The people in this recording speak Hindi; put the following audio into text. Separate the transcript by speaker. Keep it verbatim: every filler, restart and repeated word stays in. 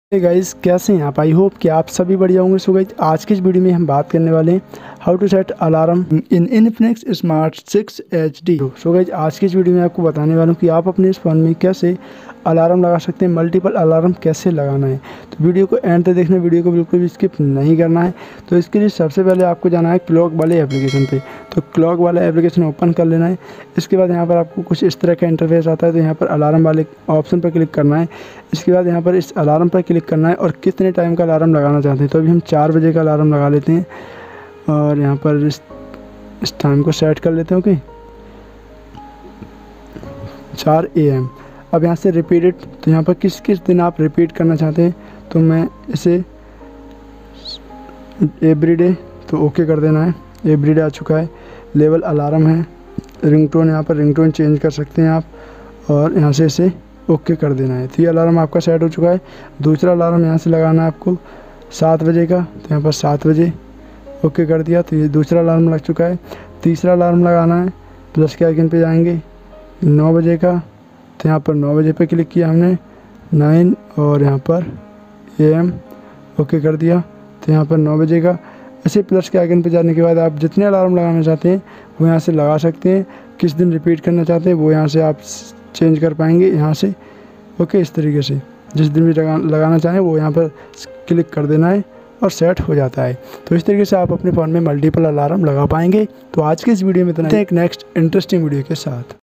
Speaker 1: हे गाइस, कैसे हैं आप? आई होप कि आप सभी बढ़िया होंगे। सो गाइस, आज की इस वीडियो में हम बात करने वाले हैं how to set alarm in Infinix smart six H D. So guys, आज की इस वीडियो में आपको बताने वाला हूं कि आप अपने इस फ़ोन में कैसे अलार्म लगा सकते हैं, मल्टीपल अलार्म कैसे लगाना है। तो वीडियो को एंड तक देखना, वीडियो को बिल्कुल भी स्किप नहीं करना है। तो इसके लिए सबसे पहले आपको जाना है क्लॉक वाले एप्लीकेशन पे। तो क्लॉक वाला एप्लीकेशन ओपन कर लेना है। इसके बाद यहाँ पर आपको कुछ इस तरह का इंटरफेस आता है। तो यहाँ पर अलार्म वाले ऑप्शन पर क्लिक करना है। इसके बाद यहाँ पर इस अलार्म पर क्लिक करना है और कितने टाइम का अलार्म लगाना चाहते हैं। तो अभी हम चार बजे का अलार्म लगा लेते हैं और यहाँ पर इस इस टाइम को सेट कर लेते हैं। ओके, चार ए एम। अब यहाँ से रिपीटेड, तो यहाँ पर किस किस दिन आप रिपीट करना चाहते हैं। तो मैं इसे एवरीडे, तो ओके कर देना है। एवरीडे आ चुका है। लेवल अलार्म है। रिंगटोन, यहाँ पर रिंगटोन चेंज कर सकते हैं आप और यहाँ से इसे ओके कर देना है। तो ये अलार्म आपका सेट हो चुका है। दूसरा अलार्म यहाँ से लगाना है आपको सात बजे का। तो यहाँ पर सात बजे ओके कर दिया। तो ये दूसरा अलार्म लग चुका है। तीसरा अलार्म लगाना है, प्लस के आइकन पे जाएंगे, नौ बजे का। तो यहाँ पर नौ बजे पे क्लिक किया हमने, नाइन, और यहाँ पर ए एम ओके कर दिया। तो यहाँ पर नौ बजे का। ऐसे प्लस के आइकन पे जाने के बाद आप जितने अलार्म लगाना चाहते हैं वो यहाँ से लगा सकते हैं। किस दिन रिपीट करना चाहते हैं वो यहाँ से आप चेंज कर पाएंगे यहाँ से। ओके, इस तरीके से जिस दिन भी लगा लगाना चाहें वो यहाँ पर क्लिक कर देना है और सेट हो जाता है। तो इस तरीके से आप अपने फ़ोन में मल्टीपल अलार्म लगा पाएंगे। तो आज के इस वीडियो में इतना ही। एक नेक्स्ट इंटरेस्टिंग वीडियो के साथ।